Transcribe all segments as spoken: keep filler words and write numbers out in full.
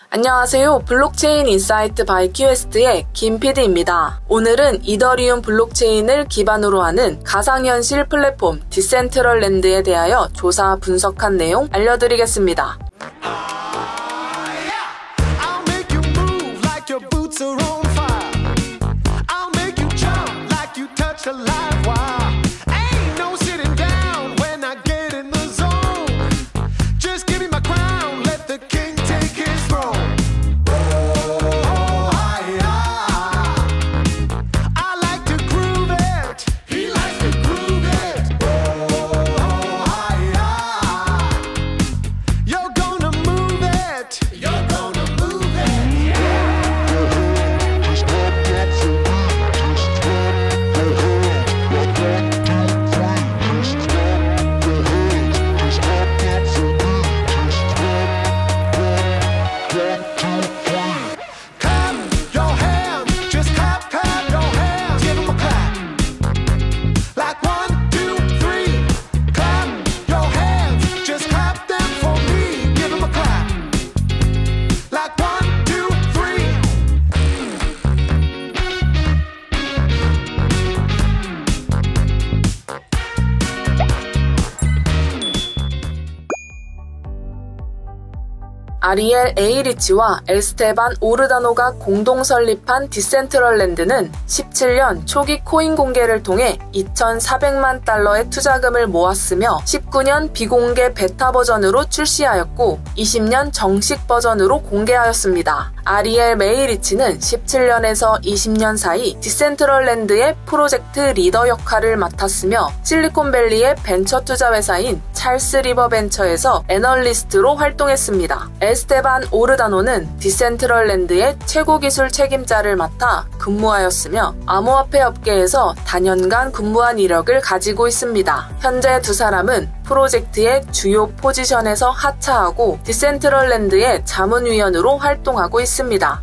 안녕하세요. 블록체인 인사이트 바이 큐에스트의 김 피디입니다. 오늘은 이더리움 블록체인을 기반으로 하는 가상현실 플랫폼 디센트럴랜드에 대하여 조사 분석한 내용 알려드리겠습니다. 아리엘 에이리치와 에스테반 오르다노가 공동 설립한 디센트럴랜드는 십칠 년 초기 코인 공개를 통해 이천사백만 달러의 투자금을 모았으며 십구 년 비공개 베타 버전으로 출시하였고 이십 년 정식 버전으로 공개하였습니다. 아리엘 메이리치는 십칠 년에서 이십 년 사이 디센트럴랜드의 프로젝트 리더 역할을 맡았으며 실리콘밸리의 벤처 투자 회사인 찰스 리버 벤처에서 애널리스트로 활동했습니다. 에스테반 오르다노는 디센트럴랜드의 최고 기술 책임자를 맡아 근무하였으며 암호화폐 업계에서 다년간 근무한 이력을 가지고 있습니다. 현재 두 사람은 프로젝트의 주요 포지션에서 하차하고 디센트럴랜드의 자문위원으로 활동하고 있습니다.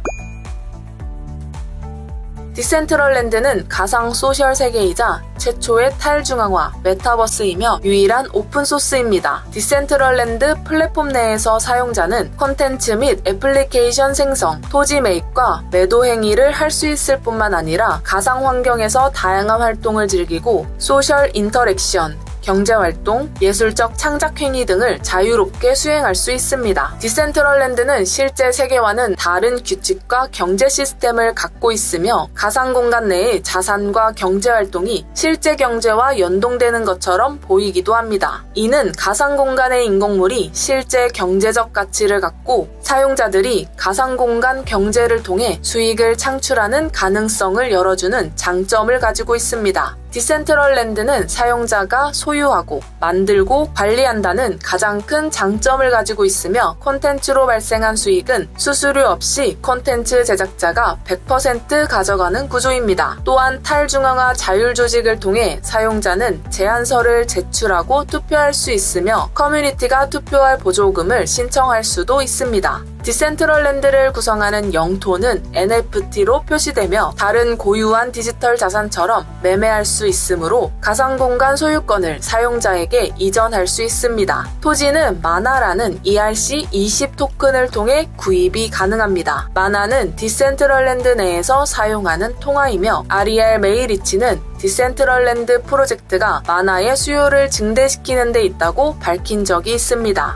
디센트럴랜드는 가상 소셜 세계이자 최초의 탈중앙화 메타버스이며 유일한 오픈소스입니다. 디센트럴랜드 플랫폼 내에서 사용자는 콘텐츠 및 애플리케이션 생성, 토지 매입과 매도 행위를 할 수 있을 뿐만 아니라 가상 환경에서 다양한 활동을 즐기고 소셜 인터랙션, 경제활동, 예술적 창작행위 등을 자유롭게 수행할 수 있습니다. 디센트럴랜드는 실제 세계와는 다른 규칙과 경제 시스템을 갖고 있으며 가상공간 내의 자산과 경제활동이 실제 경제와 연동되는 것처럼 보이기도 합니다. 이는 가상공간의 인공물이 실제 경제적 가치를 갖고 사용자들이 가상공간 경제를 통해 수익을 창출하는 가능성을 열어주는 장점을 가지고 있습니다. 디센트럴랜드는 사용자가 소유하고 만들고 관리한다는 가장 큰 장점을 가지고 있으며 콘텐츠로 발생한 수익은 수수료 없이 콘텐츠 제작자가 백 퍼센트 가져가는 구조입니다. 또한 탈중앙화 자율 조직을 통해 사용자는 제안서를 제출하고 투표할 수 있으며 커뮤니티가 투표할 보조금을 신청할 수도 있습니다. 디센트럴랜드를 구성하는 영토는 엔에프티로 표시되며 다른 고유한 디지털 자산처럼 매매할 수 있으므로 가상공간 소유권을 사용자에게 이전할 수 있습니다. 토지는 마나라는 이알씨 이십 토큰을 통해 구입이 가능합니다. 마나는 디센트럴랜드 내에서 사용하는 통화이며 아리엘 메이리치는 디센트럴랜드 프로젝트가 마나의 수요를 증대시키는 데 있다고 밝힌 적이 있습니다.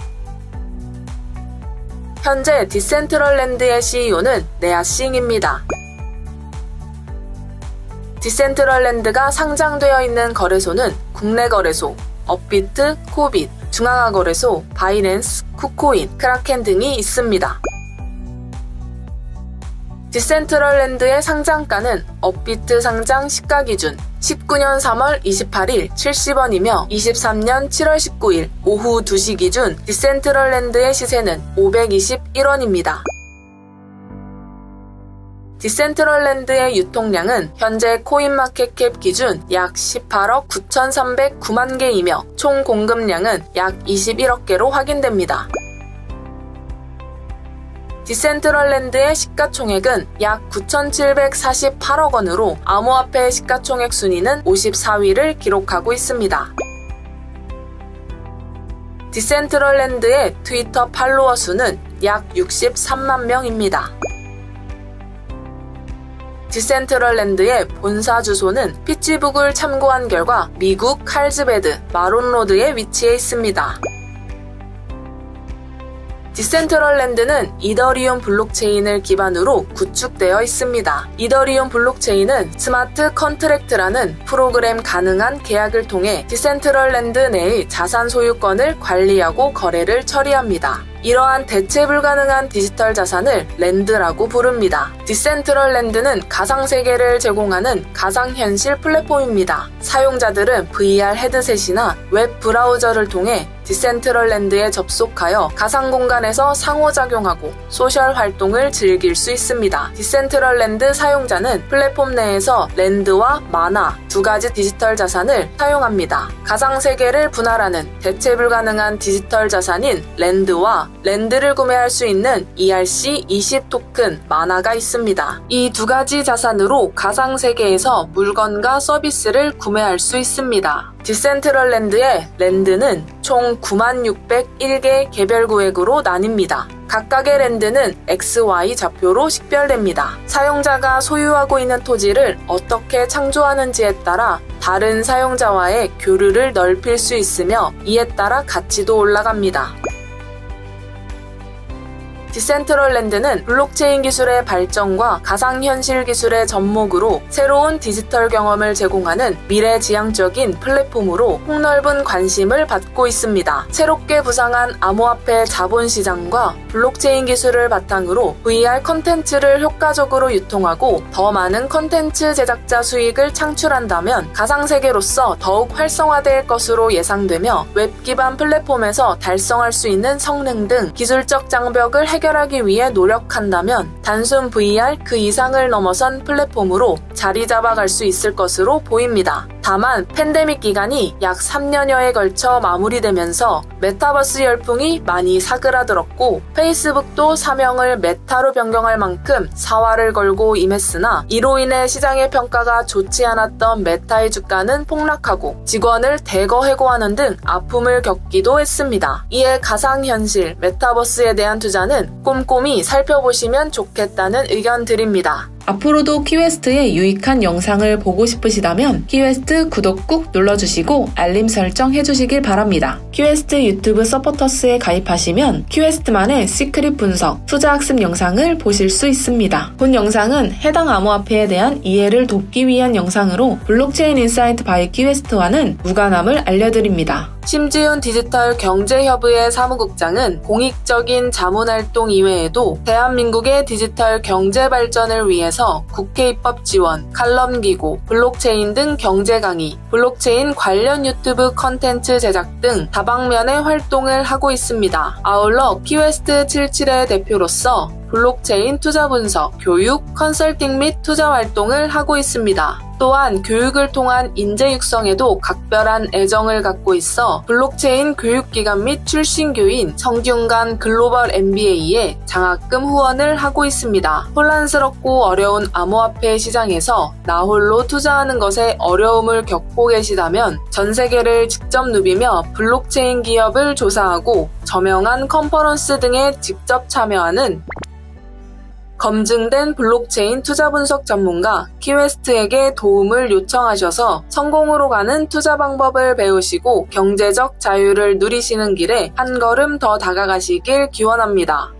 현재 디센트럴랜드의 씨이오는 네아싱입니다. 디센트럴랜드가 상장되어 있는 거래소는 국내 거래소, 업비트, 코빗, 중앙화 거래소, 바이낸스, 쿠코인, 크라켄 등이 있습니다. 디센트럴랜드의 상장가는 업비트 상장 시가 기준 십구 년 삼월 이십팔일 칠십 원이며 이십삼 년 칠월 십구일 오후 두 시 기준 디센트럴랜드의 시세는 오백이십일 원입니다. 디센트럴랜드의 유통량은 현재 코인마켓캡 기준 약 십팔억 구천삼백구만 개이며 총 공급량은 약 이십일억 개로 확인됩니다. 디센트럴랜드의 시가총액은 약 구천칠백사십팔억 원으로 암호화폐 시가총액 순위는 오십사 위를 기록하고 있습니다. 디센트럴랜드의 트위터 팔로워 수는 약 육십삼만 명입니다. 디센트럴랜드의 본사 주소는 피츠부그를 참고한 결과 미국 칼즈베드 마론로드에 위치해 있습니다. 디센트럴랜드는 이더리움 블록체인을 기반으로 구축되어 있습니다. 이더리움 블록체인은 스마트 컨트랙트라는 프로그램 가능한 계약을 통해 디센트럴랜드 내의 자산 소유권을 관리하고 거래를 처리합니다. 이러한 대체 불가능한 디지털 자산을 랜드라고 부릅니다. 디센트럴랜드는 가상세계를 제공하는 가상현실 플랫폼입니다. 사용자들은 브이알 헤드셋이나 웹 브라우저를 통해 디센트럴랜드에 접속하여 가상공간에서 상호작용하고 소셜 활동을 즐길 수 있습니다. 디센트럴랜드 사용자는 플랫폼 내에서 랜드와 마나 두 가지 디지털 자산을 사용합니다. 가상세계를 분할하는 대체 불가능한 디지털 자산인 랜드와 랜드를 구매할 수 있는 이알씨 이십 토큰 마나가 있습니다. 이 두 가지 자산으로 가상세계에서 물건과 서비스를 구매할 수 있습니다. 디센트럴랜드의 랜드는 총 구만 육백일 개 개별 구획으로 나뉩니다. 각각의 랜드는 엑스 와이 좌표로 식별됩니다. 사용자가 소유하고 있는 토지를 어떻게 창조하는지에 따라 다른 사용자와의 교류를 넓힐 수 있으며 이에 따라 가치도 올라갑니다. 디센트럴랜드는 블록체인 기술의 발전과 가상현실 기술의 접목으로 새로운 디지털 경험을 제공하는 미래지향적인 플랫폼으로 폭넓은 관심을 받고 있습니다. 새롭게 부상한 암호화폐 자본시장과 블록체인 기술을 바탕으로 브이알 컨텐츠를 효과적으로 유통하고 더 많은 컨텐츠 제작자 수익을 창출한다면 가상세계로서 더욱 활성화될 것으로 예상되며 웹 기반 플랫폼에서 달성할 수 있는 성능 등 기술적 장벽을 해결 해결하기 위해 노력한다면 단순 브이알 그 이상을 넘어선 플랫폼으로 자리 잡아갈 수 있을 것으로 보입니다. 다만 팬데믹 기간이 약 삼 년여에 걸쳐 마무리되면서 메타버스 열풍이 많이 사그라들었고 페이스북도 사명을 메타로 변경할 만큼 사활을 걸고 임했으나 이로 인해 시장의 평가가 좋지 않았던 메타의 주가는 폭락하고 직원을 대거 해고하는 등 아픔을 겪기도 했습니다. 이에 가상현실 메타버스에 대한 투자는 꼼꼼히 살펴보시면 좋겠다는 의견드립니다. 앞으로도 키웨스트의 유익한 영상을 보고 싶으시다면 키웨스트 구독 꾹 눌러주시고 알림 설정 해주시길 바랍니다. 키웨스트 유튜브 서포터스에 가입하시면 키웨스트만의 시크릿 분석, 투자 학습 영상을 보실 수 있습니다. 본 영상은 해당 암호화폐에 대한 이해를 돕기 위한 영상으로 블록체인 인사이트 바이 키웨스트와는 무관함을 알려드립니다. 심지훈 디지털 경제협의회 사무국장은 공익적인 자문활동 이외에도 대한민국의 디지털 경제 발전을 위해서 국회 입법 지원, 칼럼 기고, 블록체인 등 경제 강의, 블록체인 관련 유튜브 컨텐츠 제작 등 다방면의 활동을 하고 있습니다. 아울러 키웨스트 칠십칠의 대표로서 블록체인 투자 분석, 교육, 컨설팅 및 투자 활동을 하고 있습니다. 또한 교육을 통한 인재 육성에도 각별한 애정을 갖고 있어 블록체인 교육기관 및 출신교인 성균관 글로벌 엠비에이에 장학금 후원을 하고 있습니다. 혼란스럽고 어려운 암호화폐 시장에서 나 홀로 투자하는 것에 어려움을 겪고 계시다면 전 세계를 직접 누비며 블록체인 기업을 조사하고 저명한 컨퍼런스 등에 직접 참여하는 검증된 블록체인 투자 분석 전문가 키웨스트에게 도움을 요청하셔서 성공으로 가는 투자 방법을 배우시고 경제적 자유를 누리시는 길에 한 걸음 더 다가가시길 기원합니다.